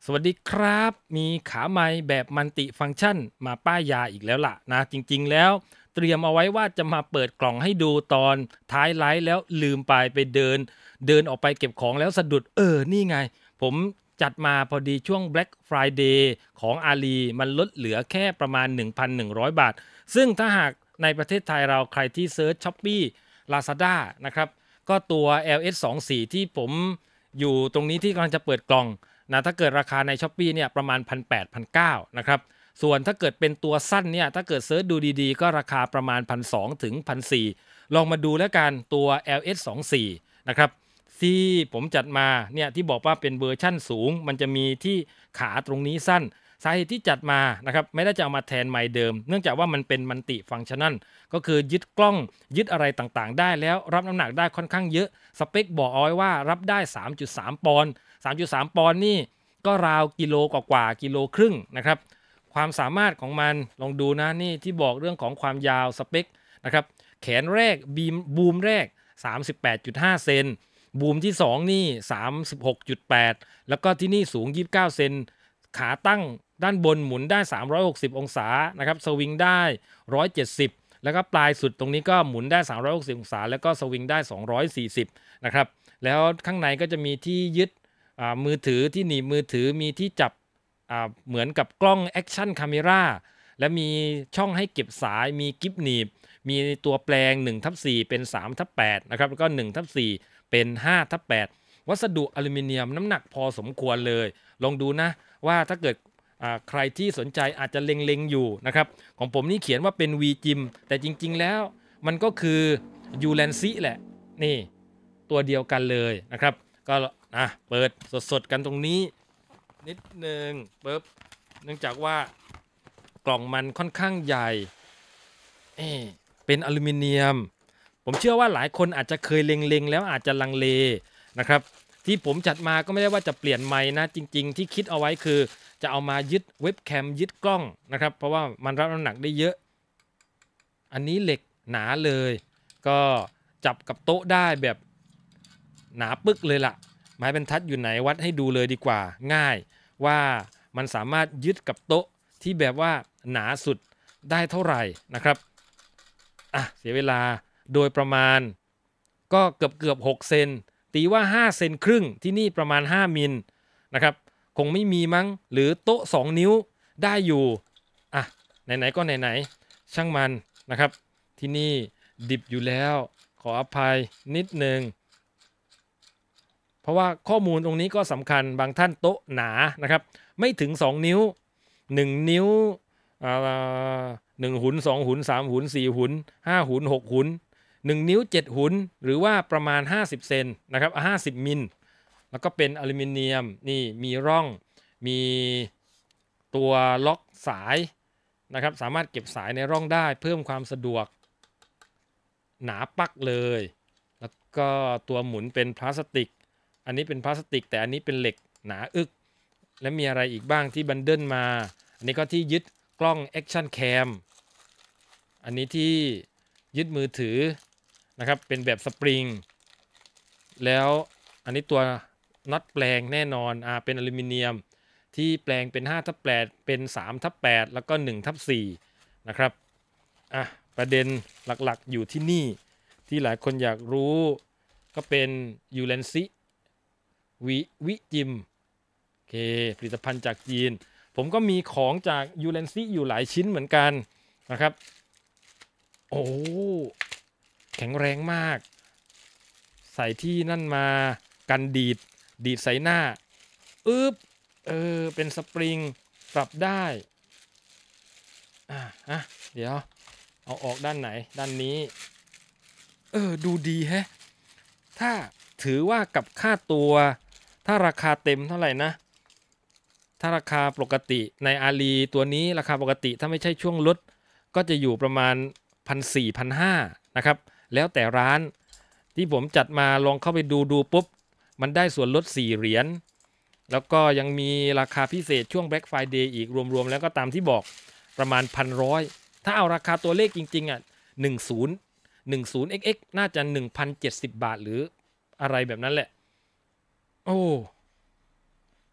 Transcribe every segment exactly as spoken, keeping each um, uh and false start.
สวัสดีครับมีขาไมค์แบบมัลติฟังก์ชันมาป้ายยาอีกแล้วล่ะนะจริงๆแล้วเตรียมเอาไว้ว่าจะมาเปิดกล่องให้ดูตอนท้ายไลฟ์แล้วลืมไปไปเดินเดินออกไปเก็บของแล้วสะดุดเออนี่ไงผมจัดมาพอดีช่วง Black Friday ของอาลีมันลดเหลือแค่ประมาณ หนึ่งพันหนึ่งร้อย บาทซึ่งถ้าหากในประเทศไทยเราใครที่เซิร์ช Shopee Lazada นะครับก็ตัว แอล เอส ยี่สิบสี่ ที่ผมอยู่ตรงนี้ที่กำลังจะเปิดกล่องนะถ้าเกิดราคาใน Shopee เนี่ยประมาณ หนึ่งพันแปดร้อย หนึ่งพันเก้าร้อย นะครับส่วนถ้าเกิดเป็นตัวสั้นเนี่ยถ้าเกิดเซิร์ชดูดีๆก็ราคาประมาณ หนึ่งพันสองร้อย ถึง หนึ่งพันสี่ร้อย ลองมาดูแล้วกันตัว แอล เอส ยี่สิบสี่ นะครับที่ผมจัดมาเนี่ยที่บอกว่าเป็นเวอร์ชั่นสูงมันจะมีที่ขาตรงนี้สั้นสาเหตุที่จัดมานะครับไม่ได้จะเอามาแทนไมค์เดิมเนื่องจากว่ามันเป็นมัลติฟังก์ชันก็คือยึดกล้องยึดอะไรต่างๆได้แล้วรับน้ำหนักได้ค่อนข้างเยอะสเปคบอกเอาไว้ว่ารับได้ สามจุดสาม ปอนด์ สามจุดสาม ปอนด์นี่ก็ราวกิโลกว่าๆกิโลครึ่งนะครับความสามารถของมันลองดูนะนี่ที่บอกเรื่องของความยาวสเปคนะครับแขนแรกบีมบูมแรก สามสิบแปดจุดห้า เซนบูมที่สองนี่ สามสิบหกจุดแปด แล้วก็ที่นี่สูงยี่สิบเก้าเซนขาตั้งด้านบนหมุนได้สามร้อยหกสิบองศานะครับสวิงได้หนึ่งร้อยเจ็ดสิบแล้วก็ปลายสุดตรงนี้ก็หมุนได้สามร้อยหกสิบองศาแล้วก็สวิงได้สองร้อยสี่สิบนะครับแล้วข้างในก็จะมีที่ยึดมือถือที่หนีบมือถือมีที่จับเหมือนกับกล้องแอคชั่นคาเมราและมีช่องให้เก็บสายมีกิฟหนีบมีตัวแปลง หนึ่งทับสี่ เป็น สามทับแปด นะครับแล้วก็ หนึ่งทับสี่ เป็น ห้าทับแปด วัสดุอลูมิเนียมน้ำหนักพอสมควรเลยลองดูนะว่าถ้าเกิดใครที่สนใจอาจจะเล็งๆอยู่นะครับของผมนี่เขียนว่าเป็น V Gym แต่จริงๆแล้วมันก็คือ ยู แลนซี่ แหละนี่ตัวเดียวกันเลยนะครับก็อ่ะเปิดสดๆกันตรงนี้นิดนึงปึ๊บเนื่องจากว่ากล่องมันค่อนข้างใหญ่เอเป็นอลูมิเนียมผมเชื่อว่าหลายคนอาจจะเคยเล็งๆแล้วอาจจะลังเลนะครับที่ผมจัดมาก็ไม่ได้ว่าจะเปลี่ยนไมค์นะจริงๆที่คิดเอาไว้คือจะเอามายึดเว็บแคมยึดกล้องนะครับเพราะว่ามันรับน้ำหนักได้เยอะอันนี้เหล็กหนาเลยก็จับกับโต๊ะได้แบบหนาปึ๊กเลยล่ะไม้บรรทัดอยู่ไหนวัดให้ดูเลยดีกว่าง่ายว่ามันสามารถยึดกับโต๊ะที่แบบว่าหนาสุดได้เท่าไหร่นะครับอ่ะเสียเวลาโดยประมาณก็เกือบเกือบหกเซนตีว่าห้าเซนครึ่งที่นี่ประมาณห้ามิลนะครับคงไม่มีมั้งหรือโต๊ะสองนิ้วได้อยู่อ่ะไหนๆก็ไหนๆช่างมันนะครับที่นี่ดิบอยู่แล้วขออภัยนิดนึงเพราะว่าข้อมูลตรงนี้ก็สำคัญบางท่านโต๊ะหนานะครับไม่ถึงสองนิ้วหนึ่งนิ้วอ่าหนึ่งหุ่นสองหุ่นสามหุ่นสี่หุ่นห้าหุ่นหกหุ่นหนึ่งนิ้วเจ็ดหุ่นหรือว่าประมาณห้าสิบเซนนะครับห้าสิบมิลแล้วก็เป็นอลูมิเนียมนี่มีร่องมีตัวล็อกสายนะครับสามารถเก็บสายในร่องได้เพิ่มความสะดวกหนาปักเลยแล้วก็ตัวหมุนเป็นพลาสติกอันนี้เป็นพลาสติกแต่อันนี้เป็นเหล็กหนาอึกและมีอะไรอีกบ้างที่บันเดิลมาอันนี้ก็ที่ยึดกล้องแอคชั่นแคมอันนี้ที่ยึดมือถือนะครับเป็นแบบสปริงแล้วอันนี้ตัวน็อตแปลงแน่นอนอ่าเป็นอลูมิเนียมที่แปลงเป็นห้าทับแปดเป็นสามทับแปดแล้วก็หนึ่งทับสี่นะครับอ่ะประเด็นหลักๆอยู่ที่นี่ที่หลายคนอยากรู้ก็เป็น ยู แลนซี่ วิวิจิมโอเคผลิตภัณฑ์จากจีนผมก็มีของจาก ยู แลนซี่ อยู่หลายชิ้นเหมือนกันนะครับโอ้แข็งแรงมากใส่ที่นั่นมากันดีดดีดใส่หน้าอึ๊บเออเป็นสปริงปรับได้อ่ะอ่ะเดี๋ยวเอาออกด้านไหนด้านนี้เออดูดีแฮะถ้าถือว่ากับค่าตัวถ้าราคาเต็มเท่าไหร่นะถ้าราคาปกติในอาลีตัวนี้ราคาปกติถ้าไม่ใช่ช่วงลดก็จะอยู่ประมาณ หนึ่งพันสี่ร้อย หนึ่งพันห้าร้อย นะครับแล้วแต่ร้านที่ผมจัดมาลองเข้าไปดูดูปุ๊บมันได้ส่วนลดสี่เหรียญแล้วก็ยังมีราคาพิเศษช่วง Black Friday อีกรวมๆแล้วก็ตามที่บอกประมาณ หนึ่งพันหนึ่งร้อย ถ้าเอาราคาตัวเลขจริงๆอ่ะ10 10 เอ็กซ์ เอ็กซ์ น่าจะ หนึ่งพันเจ็ดสิบ บาทหรืออะไรแบบนั้นแหละโอ้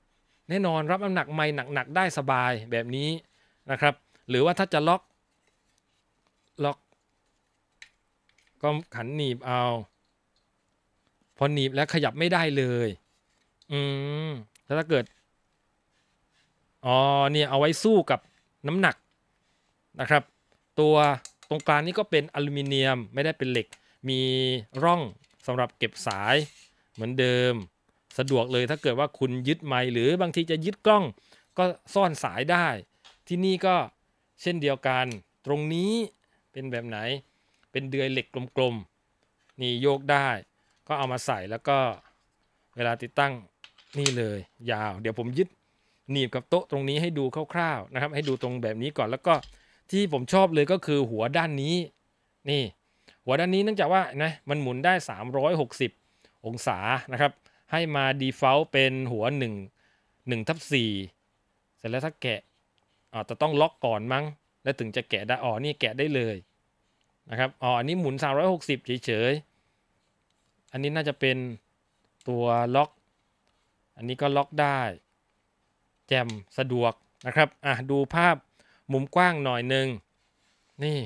แน่นอนรับน้ำหนักไมค์หนักๆได้สบายแบบนี้นะครับหรือว่าถ้าจะล็อกล็อกก็ขันหนีบเอาพอหนีบแล้วขยับไม่ได้เลยอืมแล้วถ้าเกิดอ๋อเนี่ยเอาไว้สู้กับน้ำหนักนะครับตัวตรงกลางนี่ก็เป็นอลูมิเนียมไม่ได้เป็นเหล็กมีร่องสำหรับเก็บสายเหมือนเดิมสะดวกเลยถ้าเกิดว่าคุณยึดไมค์หรือบางทีจะยึดกล้องก็ซ่อนสายได้ที่นี่ก็เช่นเดียวกันตรงนี้เป็นแบบไหนเป็นเดือยเหล็กกลมๆนี่โยกได้ก็เอามาใส่แล้วก็เวลาติดตั้งนี่เลยยาวเดี๋ยวผมยึดหนีบกับโต๊ะตรงนี้ให้ดูคร่าวๆนะครับให้ดูตรงแบบนี้ก่อนแล้วก็ที่ผมชอบเลยก็คือหัวด้านนี้นี่หัวด้านนี้เนื่องจากว่านะมันหมุนได้สามร้อยหกสิบองศานะครับให้มา default เป็นหัว1 1ทับสี่เสร็จแล้วถ้าแกะอ๋อจะต้องล็อกก่อนมั้งแล้วถึงจะแกะได้อ๋อนี่แกะได้เลยนะครับอ๋ออันนี้หมุนสามร้อยหกสิบเฉยๆอันนี้น่าจะเป็นตัวล็อกอันนี้ก็ล็อกได้แจ่มสะดวกนะครับอ่ะดูภาพมุมกว้างหน่อยหนึ่งนี่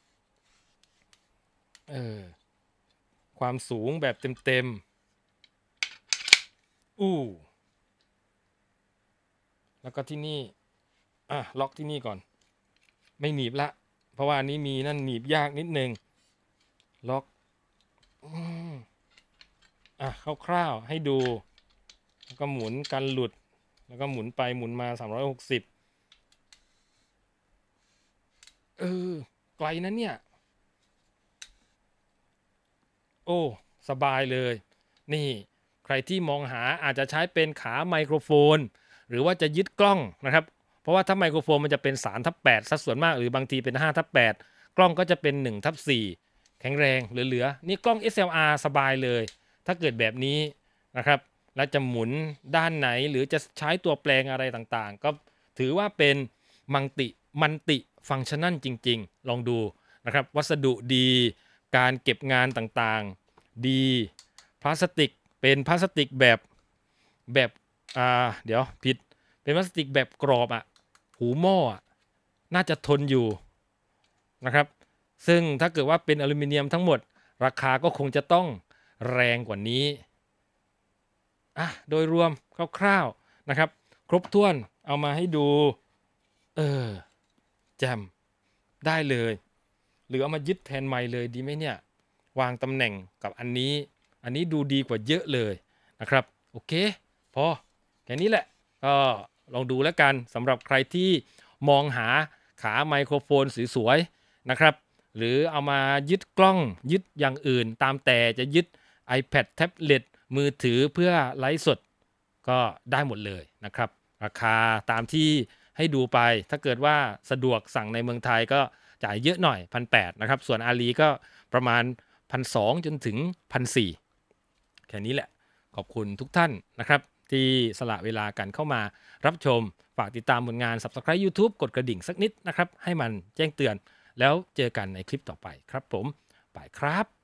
เออความสูงแบบเต็มๆอู้แล้วก็ที่นี่อ่ะล็อกที่นี่ก่อนไม่หนีบละเพราะว่าอันนี้มีนั่นหนีบยากนิดนึงล็อกอืมอ่ะคร่าวๆให้ดูแล้วก็หมุนกันหลุดแล้วก็หมุนไปหมุนมาสามร้อยหกสิบเออไกลนะเนี่ยโอ้สบายเลยนี่ใครที่มองหาอาจจะใช้เป็นขาไมโครโฟนหรือว่าจะยึดกล้องนะครับเพราะว่าถ้าไมโครโฟนมันจะเป็นสามทับแปดสัดส่วนมากหรือบางทีเป็นห้าทับแปดกล้องก็จะเป็นหนึ่งทับสี่แข็งแรงเหลือๆนี่กล้อง เอส แอล อาร์ สบายเลยถ้าเกิดแบบนี้นะครับแล้วจะหมุนด้านไหนหรือจะใช้ตัวแปลงอะไรต่างๆก็ถือว่าเป็นมังติมันติฟังก์ชันนั่นจริงๆลองดูนะครับวัสดุดีการเก็บงานต่างๆดีพลาสติกเป็นพลาสติกแบบแบบอ่าเดี๋ยวผิดเป็นพลาสติกแบบกรอบอ่ะหูหม้อน่าจะทนอยู่นะครับซึ่งถ้าเกิดว่าเป็นอลูมิเนียมทั้งหมดราคาก็คงจะต้องแรงกว่านี้อ่ะโดยรวมคร่าวๆนะครับครบถ้วนเอามาให้ดูเออแจ่มได้เลยหรือเอามายึดแทนไมค์เลยดีไหมเนี่ยวางตำแหน่งกับอันนี้อันนี้ดูดีกว่าเยอะเลยนะครับโอเคพอแค่นี้แหละก็ลองดูแล้วกันสำหรับใครที่มองหาขาไมโครโฟนสวยๆนะครับหรือเอามายึดกล้องยึดอย่างอื่นตามแต่จะยึด iPad แท็บเล็ตมือถือเพื่อไลฟ์สดก็ได้หมดเลยนะครับราคาตามที่ให้ดูไปถ้าเกิดว่าสะดวกสั่งในเมืองไทยก็จ่ายเยอะหน่อย หนึ่งพันแปดร้อย นะครับส่วนอาลีก็ประมาณ หนึ่งพันสองร้อย จนถึง หนึ่งพันสี่ร้อย แค่นี้แหละขอบคุณทุกท่านนะครับที่สละเวลากันเข้ามารับชมฝากติดตามผลงาน Subscribe YouTube กดกระดิ่งสักนิดนะครับให้มันแจ้งเตือนแล้วเจอกันในคลิปต่อไปครับผมบายครับ